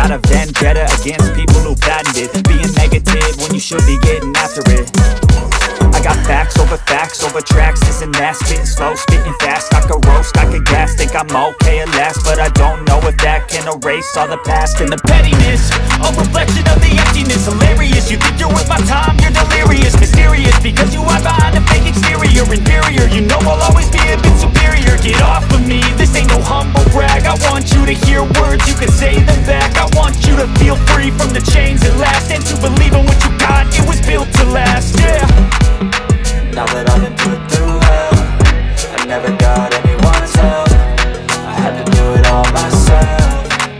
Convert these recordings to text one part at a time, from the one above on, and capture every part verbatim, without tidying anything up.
got a vendetta against people who patented being negative when you should be getting after it. I got facts over facts over tracks, this and that, spitting slow, spitting fast. I could roast, I could gas, think I'm okay at last, but I don't know if that can erase all the past and the pettiness. A reflection of the emptiness, hilarious. You think you're worth my time, you're delirious. Mysterious, because you hide behind a fake exterior. Inferior, you know I'll always be a bit superior. Get off of me, this ain't no humble brag. I want you to hear words, you can say them back. I want you to feel free from the chains that last, and to believe in what you got, it was built to last, yeah. Now that I've been put through hell, I never got anyone's help. I had to do it all myself.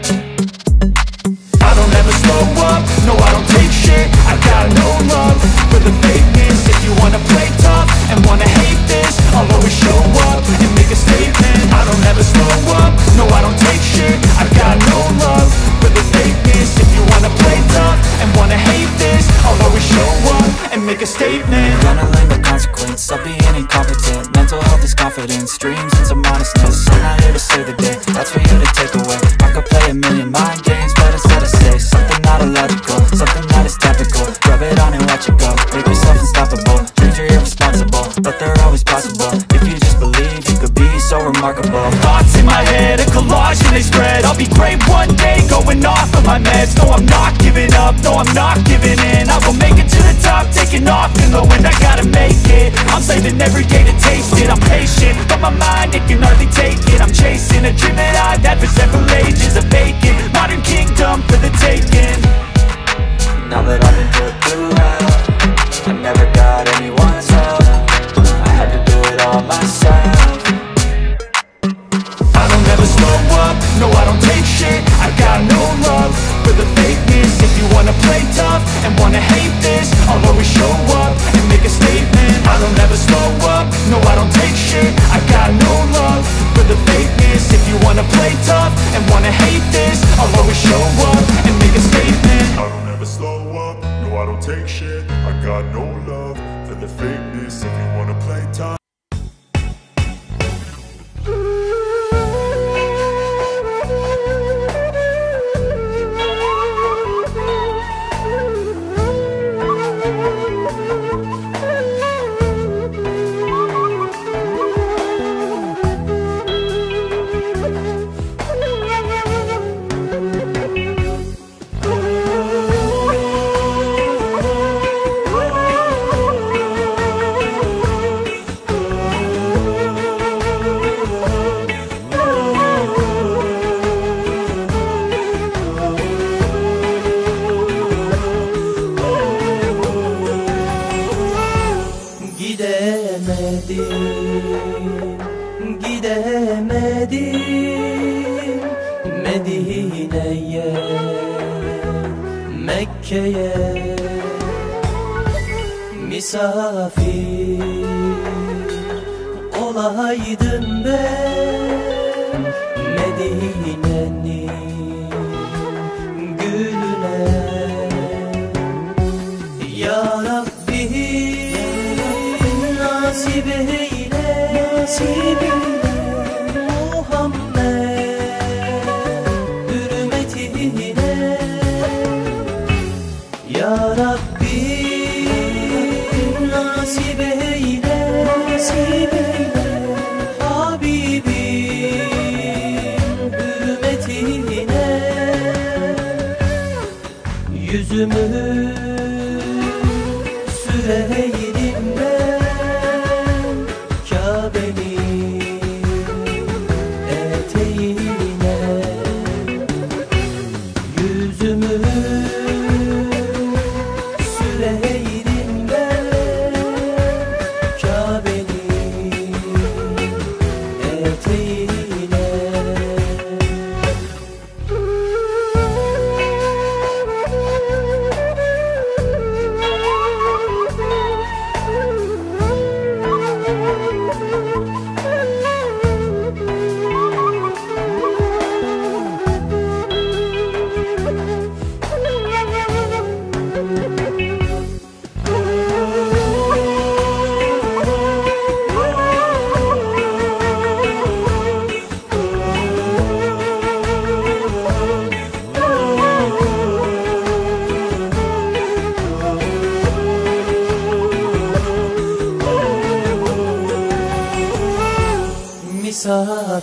I don't ever slow up, no I don't take shit. I got no love for the fakeness. If you wanna play tough and wanna hate this, I'll always show up and make a statement. I don't ever slow up, no I don't take shit. I got no love for the fakeness. If you wanna play tough and wanna hate this, I'll always show up and make a statement. Gonna learn the consequence of being incompetent. Mental health is confidence, dreams and some modestness. I'm not here to save the day, that's for you to take away. I could play a million mind games, but instead I say something not illogical, something that is topical. Rub it on and watch it go, make yourself unstoppable. Dreams are irresponsible, but they're always possible. If you just believe, you could be so remarkable. Thoughts in my head, a collage and they spread. I'll be great one day, going off of my meds. No, I'm not giving up, no, I'm not giving in. I will make it to the top, taking off in the wind. I gotta make it, I'm saving every day to taste it. I'm patient, but my mind, it can hardly take it. I'm chasing a dream that I've had for several ages. A vacant, modern kingdom for the taking. Now that I've been put through hell, I never got anyone's help. I had to do it all myself. I don't ever slow up, no I don't take shit. I got no love for the fakeness. If you wanna play tough and wanna hate this, I'll always show up and make a statement. I don't ever slow up, no I don't take shit. I got no love for the fakeness. If you wanna play tough and wanna hate this, I'll always show up and make a statement. I don't ever slow up, no I don't take shit. I got no love for the fakeness. If you wanna play tough. Gidemedim Medine'ye, Mekke'ye, misafir olaydım ben Medine'nin gülüne. Ya Rabbi nasip eyle, nasip eyle Ya Rabbi nasip eyle, nasip eyle Habibim hürmetine. Yüzümü süreydim ben Kabe'nin eteğine. Yüzümü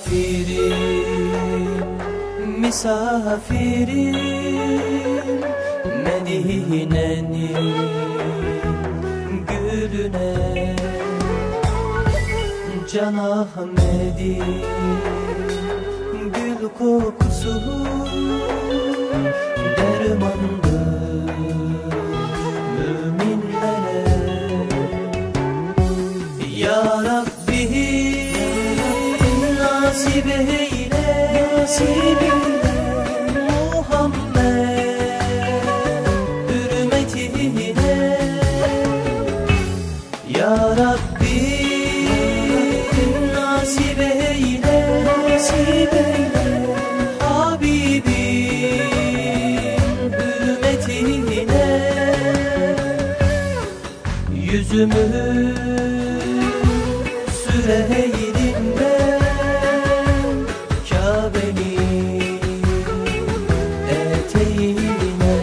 misafirim, misafirim Medine'nin gülüne. Can Ahmet'in gül kokusu dermandır müminlere. Ya Rabbi nasip eyle, nasip eyle Muhammed hürmetine. Ya Rabbi nasip eyle, nasip eyle Habibim hürmetine. Yüzümü süreydim ben Kabe'nin eteğine.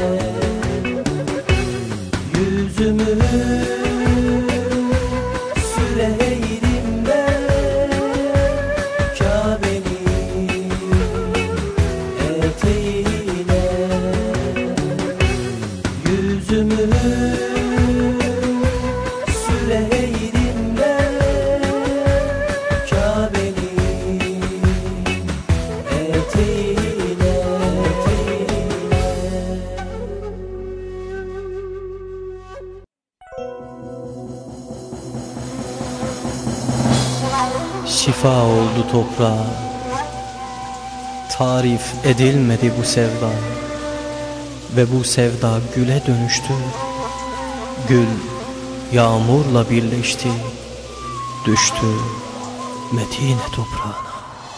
Yüzümü süreydim ben Kabe'nin eteğine. Yüzümü süreydim ben Kabe'nin eteğine, eteğine. Şifa oldu toprağa, tarif edilmedi bu sevda. Ve bu sevda güle dönüştü, gül yağmurla birleşti, düştü Medine toprağına.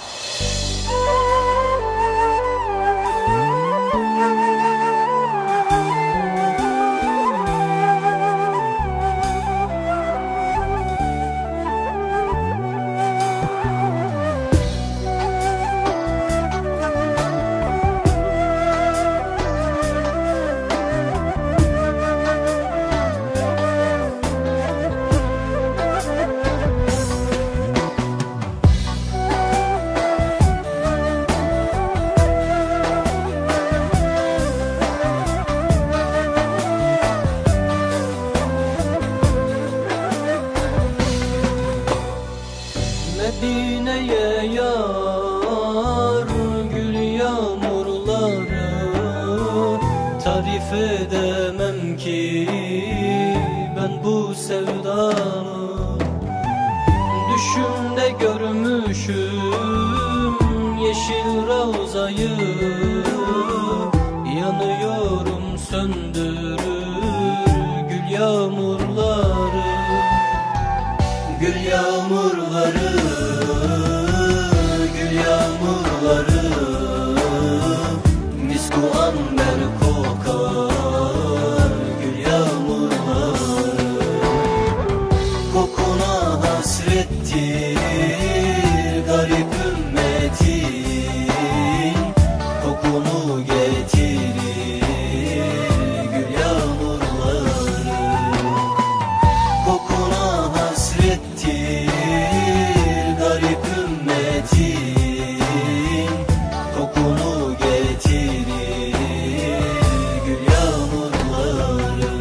Medine'ye yar gül yağmurları, tarif edemem ki ben bu sevdamı. Düşümde görmüşüm yeşil ravzayı, yanıyorum söndürür gül yağmurları. Gül yağmurları, gül yağmurları, misku amber kokar gül yağmurları. Kokuna hasrettir garip ümmetin, kokunu getirir gül yağmurları. Kokuna hasrettir garip ümmetin, kokunu getirir gül yağmurları.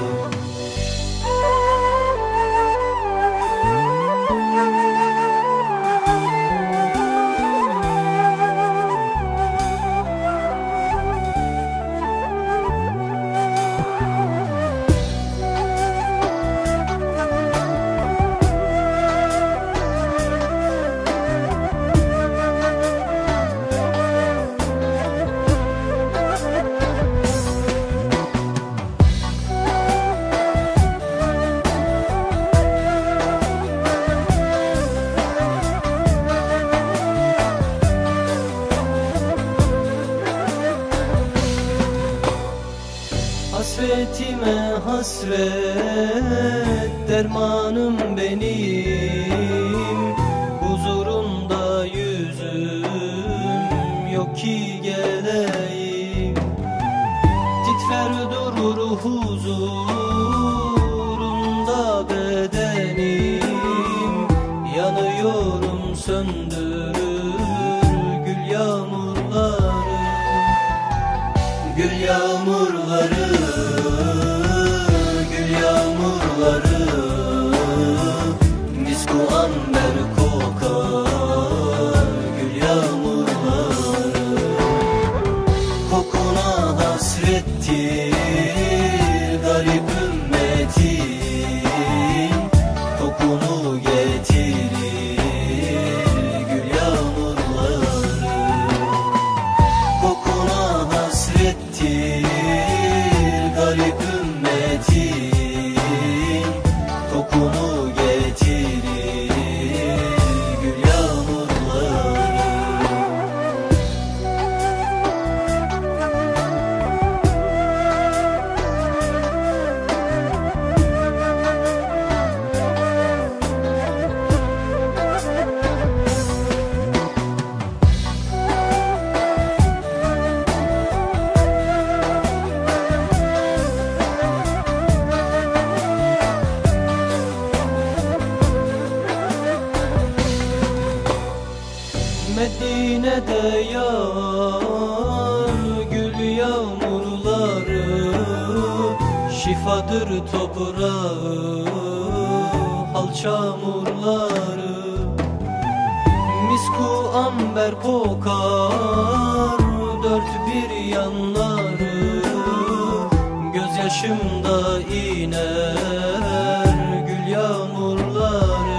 Hasretime hasret dermanım benim, huzurunda yüzüm yok ki geleyim. Titrer durur huzurunda bedenim, yanıyorum söndürür yağmurları, gül yağmurları, misku amber kokar gül yağmurları. Kokuna hasrettir garip ümmetin, kokunu getirir gül yağmurları. Kokuna hasrettir garip ümmetin, kokunu getirir gül yağmurları. Medine'de yağar gül yağmurları, şifadır toprağı hal çamurları. Misku amber kokar dört bir yanları, gözyaşımda iner gül yağmurları.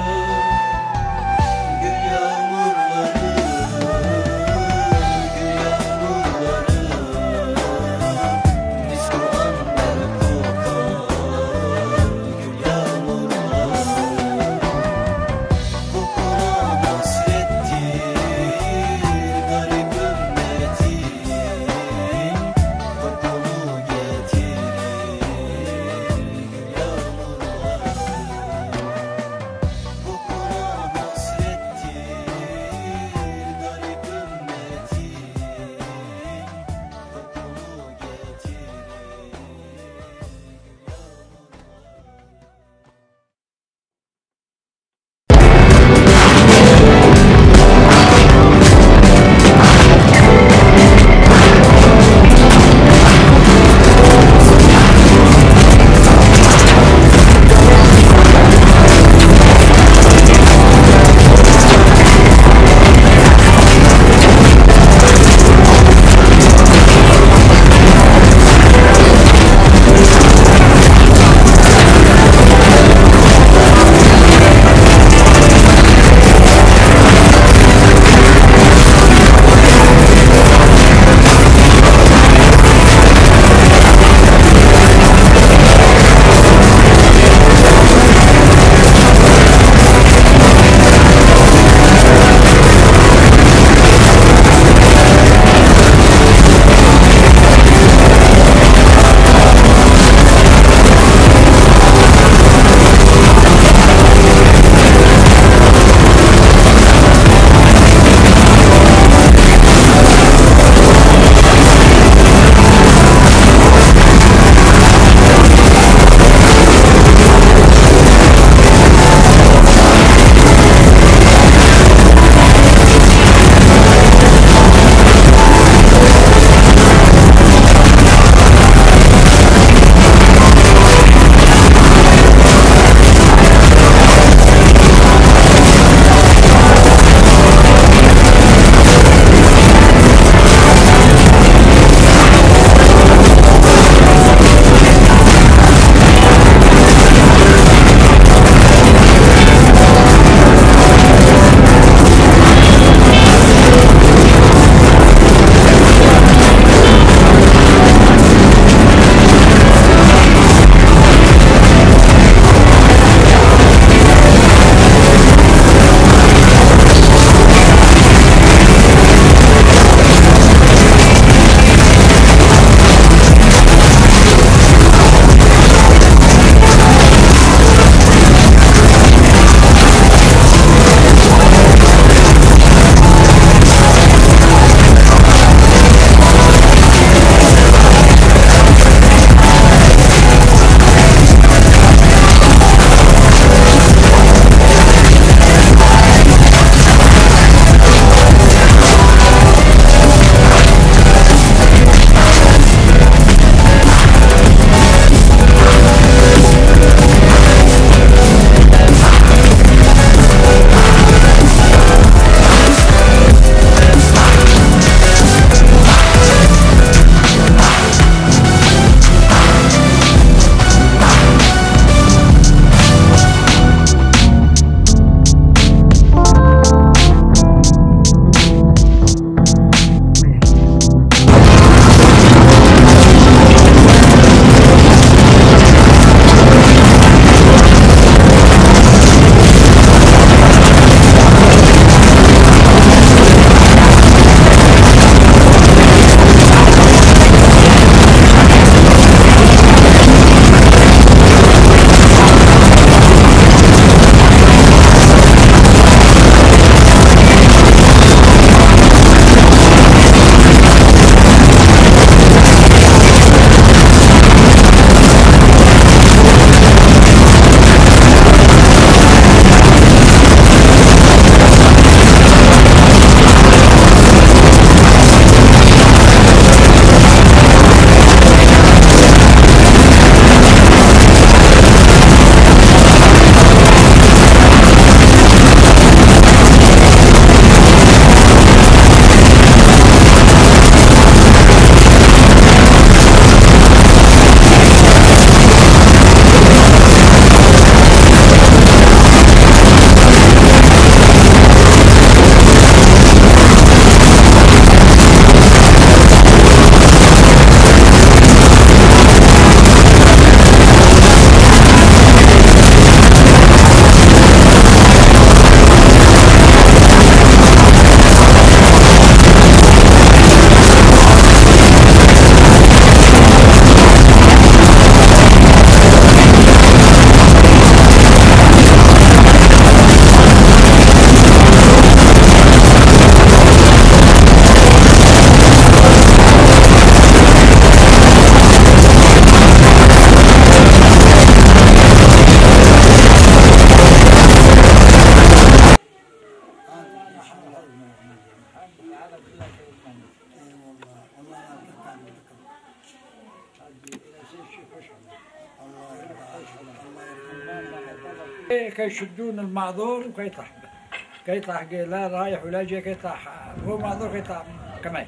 كي يشدون المعذور وكي يطلع كي يطلع لا رايح ولا جاي كي يطلع هو معذور كي يطلع كمان.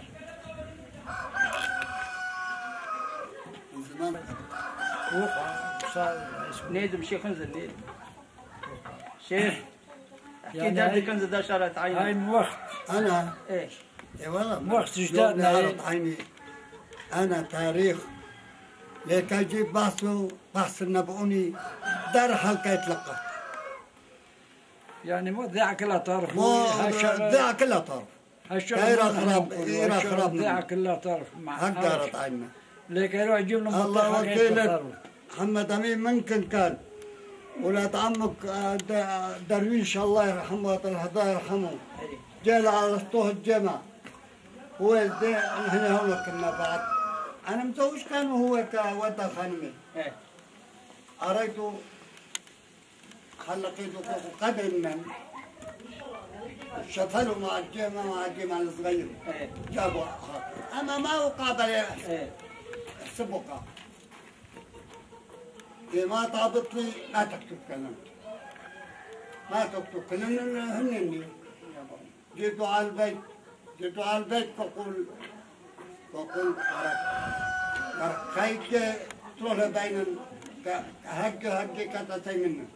نيدم شيخ انزل نيدم شيخ احكي دادي كنز دا شرط عيني هاي من وقت انا ايش؟ اي والله من وقت اجدادنا عرض عيني انا تاريخ ليك اجيب بحثه بحث النبؤوني دار حلقه يتلقى يعني مو ذاع كلها طرف مو ذاع كلها طرف هالشغل خراب ايرا خراب ذاع كلها طرف هكارت عنا ليك يروح يجيب لهم الله وكيلك محمد امين ممكن كان ولاد عمك درويش الله يرحمه الله يرحمه جال على سطوح الجامع هو احنا هون كنا بعد انا متوش كان هو كودا خانمي اريته خلقيته قدم شفلوا مع الجامع مع الجامع الصغير جابوا اما ما هو قابل سبقه إذا ما طابت لي ما تكتب كلام ما تكتب كلام هنني جيتوا على البيت جيتوا على البيت فقول فقول خيك تروح بين هك هك كتتي منه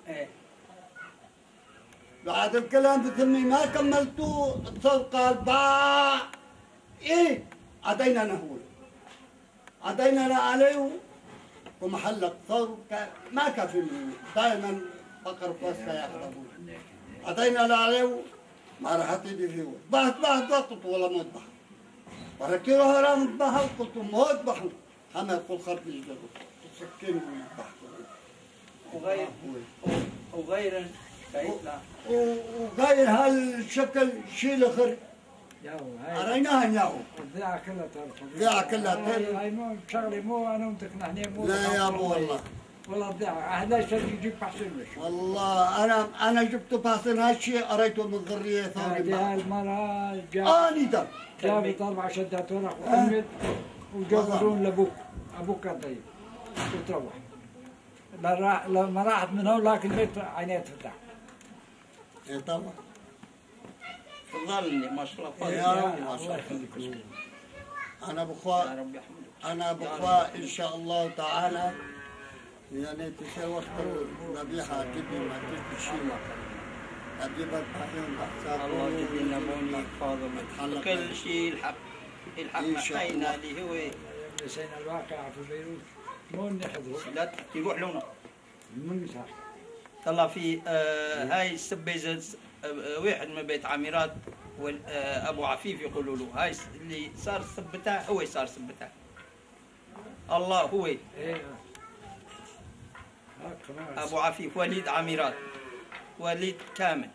بعد الكلام بتمي ما كملتوا اتصل قال با ايه عدينا نهول عدينا عليه ومحلق صار ما كافي دائما بقر قصة يقربون عطينا له عليه ما راح تدي فيه بحث بحث وقت ولا موت بحث وركيرو هرام بحث قلت موت بحث هم يقول خرط يجدر تسكين بحث وغير وغير وغير هالشكل شيء الاخر أريناها ياهو الذاعة كلها طرف الذاعة كلها طرف هاي مو شغلي مو أنا وتقنعني مو لا يا أبو والله والله الذاعة هذا شيء يجيب بحسن مش والله أنا أنا جبت بحسن هالشيء قريته من ذرية ثانية هذه المرة جاب آني ده جابت أربع شدات ورق وحمد وجابرون لأبوك أبوك الطيب وتروح لما راحت من هون لكن البيت عينيها تفتح إيه طبعا ظلني ما شاء الله يا رب ما شاء الله أنا بخوا أنا بخوا إن شاء الله تعالى يعني تشي وقت الذبيحة جدي ما تجي شيء أجيب الطاحين بحساب الله يدينا بوني فاضل كل شيء الحق الحق معطينا اللي هو نسينا الواقع في بيروت مو نحضره لا تروح لونه من صح طلع في آه هاي السبيزة آه واحد من بيت عميرات آه ابو عفيف يقولوا له هاي اللي صار سبتها هو صار سبتها الله هو ايه ابو عفيف وليد عميرات وليد كامل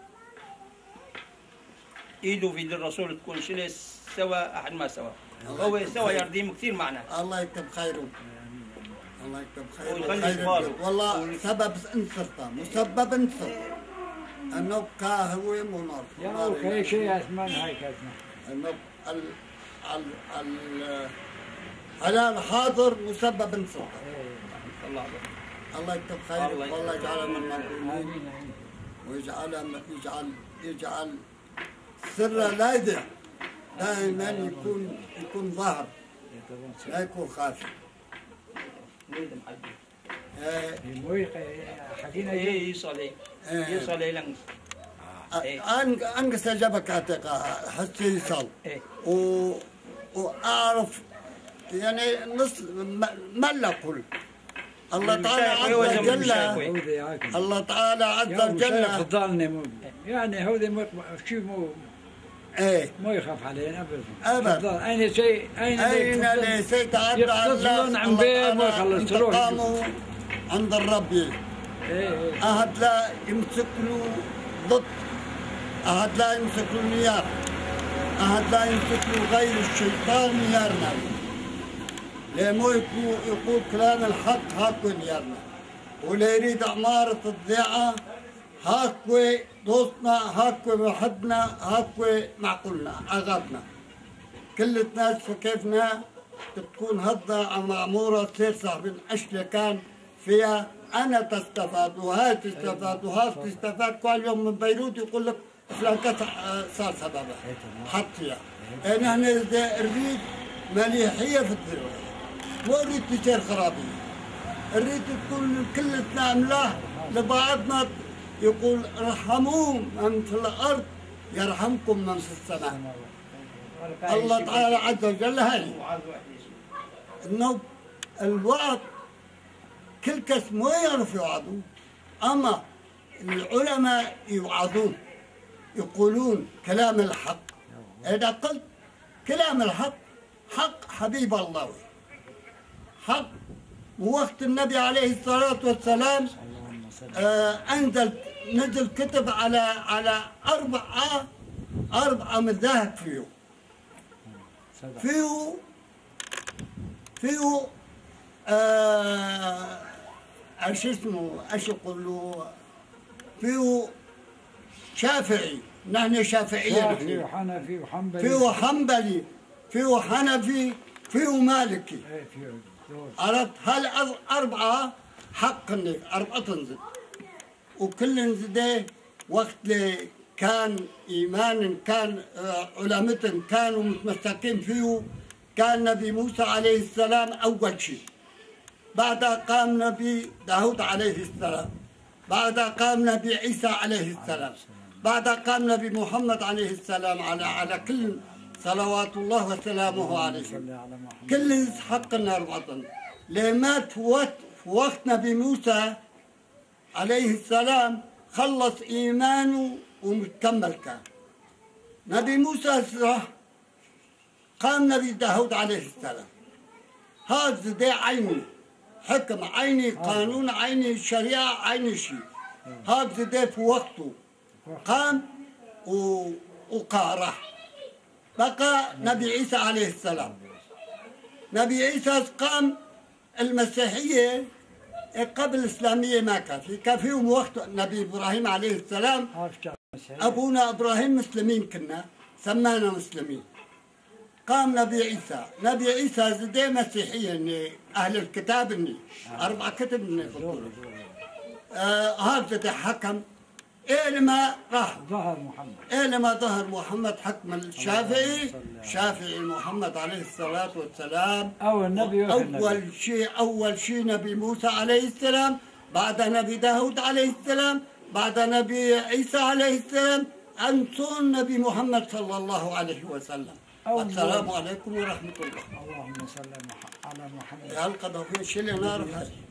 ايده في يد الرسول تكون شلي سوا احد ما سوا هو سوا يرديم كثير معنا الله يكتب خيره الله يكتب خيره ويخلي خير والله سبب انصرته مسبب انصر انه كهو منار يا كل شيء اسمان هاي كاسمه انه ال ال ال حلال حاضر مسبب انصر الله الله يكتب خيره والله يجعله من المقبولين ويجعل يجعل يجعل سر لا يضيع دائما يكون يكون ظاهر لا يكون خافي حكينا ايه يصلي يصلي لنقص أنا أنا استجابك أعتقد حتى يصل و وأعرف يعني نص ما لا أقول الله تعالى عز وجل الله تعالى عز وجل فضلني يعني هو ذي شيء مو ايه مو يخاف علينا ابدا ابدا اين شيء اين اين ليس تعدى يقتصرون عن بيت ما يخلص تروح عند الرب ايه احد لا يمسك له ضد احد لا يمسك له نيار احد لا يمسك له غير الشيطان نيارنا لمو يقول كلام الحق حق نيارنا ولا يريد عمارة الضيعة هاكوي دوستنا هاكوي وحدنا هاكوي معقولنا عغابنا كل الناس فكيفنا تكون هالضيعة معمورة تصير صاحب أشياء كان فيها أنا تستفاد وهاي تستفاد وهاي تستفاد. كل يوم من بيروت يقول لك فلان كسر صار سببها حط فيها. نحن إذا نريد مليحية في الثروة مو نريد تصير خرابية، نريد تكون كلنا ملاح لبعضنا. يقول ارحموا من في الأرض يرحمكم من في السماء. الله تعالى عز وجل هاي انه الوعظ كل كس مو يعرف يوعظوا، اما العلماء يوعظون يقولون كلام الحق. اذا قلت كلام الحق حق حبيب الله حق. ووقت النبي عليه الصلاه والسلام آه انزل نزل كتب على على اربعه اربعه مذاهب فيه فيه فيه آه ايش اسمه ايش يقولوا فيه شافعي. نحن شافعية شافعي وحنفي وحنبلي فيه حنبلي فيه حنفي فيه مالكي. عرفت هالأربعة حق أربعة تنزل. وكل نزل وقت اللي كان إيمان كان علماء كانوا متمسكين فيه. كان نبي موسى عليه السلام أول شيء، بعدها قام نبي داود عليه السلام، بعدها قام نبي عيسى عليه السلام، بعدها قام نبي محمد عليه السلام. على على كل صلوات الله وسلامه عليه. كل يستحق أربعة. لمات في وقت نبي موسى عليه السلام خلص إيمانه ومكمل كان. نبي موسى راح قام نبي داود عليه السلام. هذا ده عيني حكم عيني قانون عيني شريعة عيني شيء. هذا ده في وقته قام وقارح. بقى نبي عيسى عليه السلام. نبي عيسى قام المسيحية قبل الإسلامية ما كان في كان فيهم وقت نبي إبراهيم عليه السلام. أبونا إبراهيم مسلمين كنا سمانا مسلمين. قام نبي عيسى نبي عيسى زي مسيحية إني أهل الكتاب إني أربع كتب إني آه هذا حكم. إيه لما راح ظهر محمد إيه لما ظهر محمد حكم الشافعي شافعي محمد عليه الصلاة والسلام. أول نبي أول شيء أول شيء نبي موسى عليه السلام، بعد نبي داود عليه السلام، بعد نبي عيسى عليه السلام، أنتم نبي محمد صلى الله عليه وسلم. السلام عليكم ورحمة الله. اللهم صل على محمد. يا القضاء في شيء نعرف.